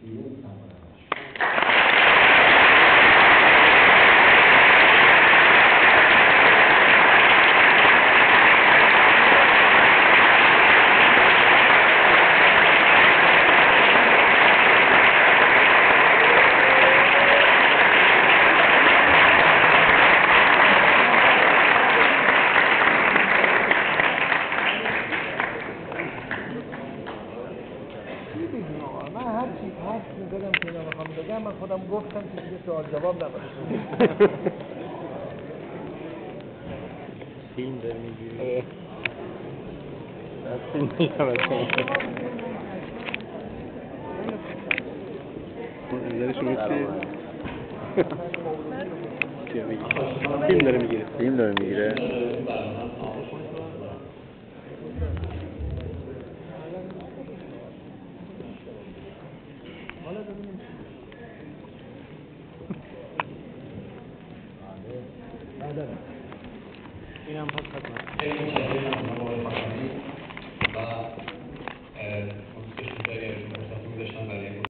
خودم گفتم که دیگه سوال جواب نباشه. فیلم داری میگیری؟ فیلم میگم نظر شما چیه میگی؟ فیلم داره میگیره. فیلم داره میگیره. اینم پس خدمت